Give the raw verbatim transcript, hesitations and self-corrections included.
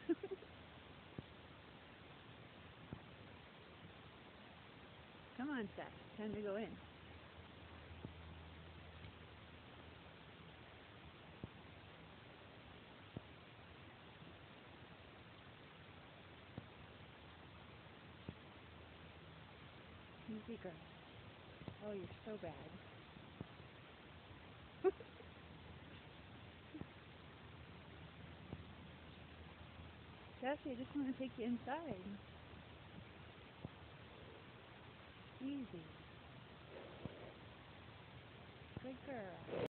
Come on, Seth. Time to go in. Easy girl. Oh, you're so bad. Sassy, I just want to take you inside. Easy. Good girl.